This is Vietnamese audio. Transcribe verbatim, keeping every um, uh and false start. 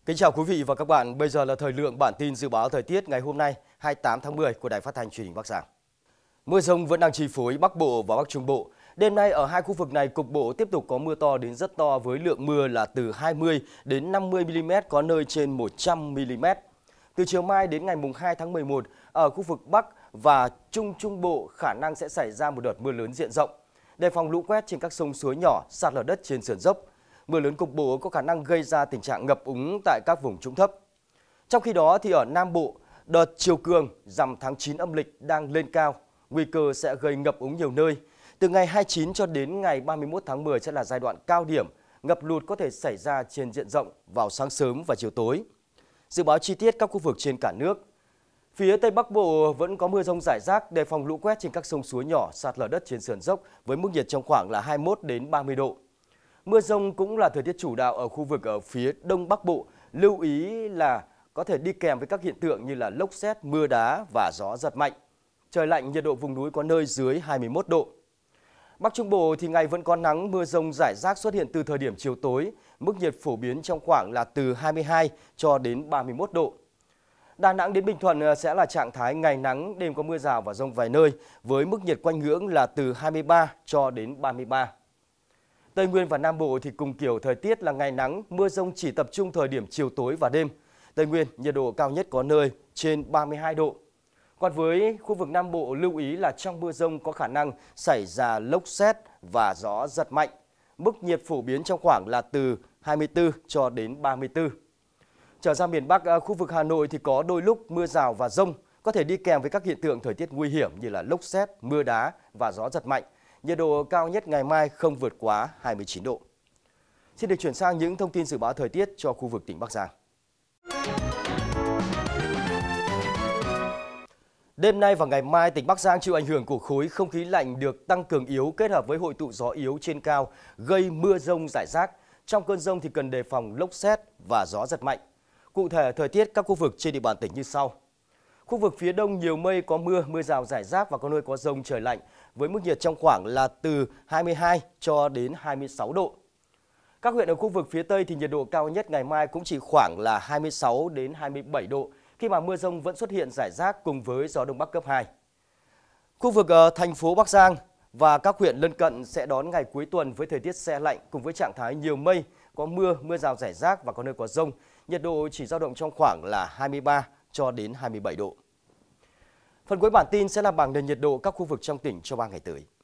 Kính chào quý vị và các bạn, bây giờ là thời lượng bản tin dự báo thời tiết ngày hôm nay hai mươi tám tháng mười của Đài Phát thanh Truyền hình Bắc Giang. Mưa dông vẫn đang chi phối Bắc Bộ và Bắc Trung Bộ. Đêm nay ở hai khu vực này cục bộ tiếp tục có mưa to đến rất to với lượng mưa là từ hai mươi đến năm mươi mi-li-mét, có nơi trên một trăm mi-li-mét. Từ chiều mai đến ngày mùng hai tháng mười một, ở khu vực Bắc và Trung Trung Bộ khả năng sẽ xảy ra một đợt mưa lớn diện rộng. Đề phòng lũ quét trên các sông suối nhỏ, sạt lở đất trên sườn dốc. Mưa lớn cục bộ có khả năng gây ra tình trạng ngập úng tại các vùng trũng thấp. Trong khi đó thì ở Nam Bộ, đợt chiều cường rằm tháng chín âm lịch đang lên cao, nguy cơ sẽ gây ngập úng nhiều nơi. Từ ngày hai mươi chín cho đến ngày ba mươi mốt tháng mười sẽ là giai đoạn cao điểm, ngập lụt có thể xảy ra trên diện rộng vào sáng sớm và chiều tối. Dự báo chi tiết các khu vực trên cả nước. Phía Tây Bắc Bộ vẫn có mưa dông rải rác, đề phòng lũ quét trên các sông suối nhỏ, sạt lở đất trên sườn dốc với mức nhiệt trong khoảng là hai mươi mốt đến ba mươi độ. Mưa dông cũng là thời tiết chủ đạo ở khu vực ở phía Đông Bắc Bộ, lưu ý là có thể đi kèm với các hiện tượng như là lốc sét, mưa đá và gió giật mạnh. Trời lạnh, nhiệt độ vùng núi có nơi dưới hai mươi mốt độ. Bắc Trung Bộ thì ngày vẫn có nắng, mưa dông rải rác xuất hiện từ thời điểm chiều tối, mức nhiệt phổ biến trong khoảng là từ hai mươi hai cho đến ba mươi mốt độ. Đà Nẵng đến Bình Thuận sẽ là trạng thái ngày nắng, đêm có mưa rào và dông vài nơi với mức nhiệt quanh ngưỡng là từ hai mươi ba cho đến ba mươi ba. Tây Nguyên và Nam Bộ thì cùng kiểu thời tiết là ngày nắng, mưa dông chỉ tập trung thời điểm chiều tối và đêm. Tây Nguyên nhiệt độ cao nhất có nơi trên ba mươi hai độ. Còn với khu vực Nam Bộ lưu ý là trong mưa dông có khả năng xảy ra lốc sét và gió giật mạnh. Mức nhiệt phổ biến trong khoảng là từ hai mươi tư cho đến ba mươi tư. Trở ra miền Bắc, khu vực Hà Nội thì có đôi lúc mưa rào và dông, có thể đi kèm với các hiện tượng thời tiết nguy hiểm như là lốc sét, mưa đá và gió giật mạnh. Nhiệt độ cao nhất ngày mai không vượt quá hai mươi chín độ. Xin được chuyển sang những thông tin dự báo thời tiết cho khu vực tỉnh Bắc Giang. Đêm nay và ngày mai, tỉnh Bắc Giang chịu ảnh hưởng của khối không khí lạnh được tăng cường yếu kết hợp với hội tụ gió yếu trên cao gây mưa dông rải rác. Trong cơn dông thì cần đề phòng lốc sét và gió giật mạnh. Cụ thể, thời tiết các khu vực trên địa bàn tỉnh như sau. Khu vực phía đông nhiều mây, có mưa, mưa rào rải rác và có nơi có dông, trời lạnh với mức nhiệt trong khoảng là từ hai mươi hai cho đến hai mươi sáu độ. Các huyện ở khu vực phía Tây thì nhiệt độ cao nhất ngày mai cũng chỉ khoảng là hai mươi sáu đến hai mươi bảy độ khi mà mưa dông vẫn xuất hiện rải rác cùng với gió đông bắc cấp hai. Khu vực ở thành phố Bắc Giang và các huyện lân cận sẽ đón ngày cuối tuần với thời tiết se lạnh cùng với trạng thái nhiều mây, có mưa, mưa rào rải rác và có nơi có dông. Nhiệt độ chỉ dao động trong khoảng là hai mươi ba cho đến hai mươi bảy độ. Phần cuối bản tin sẽ là bảng nền nhiệt độ các khu vực trong tỉnh cho ba ngày tới.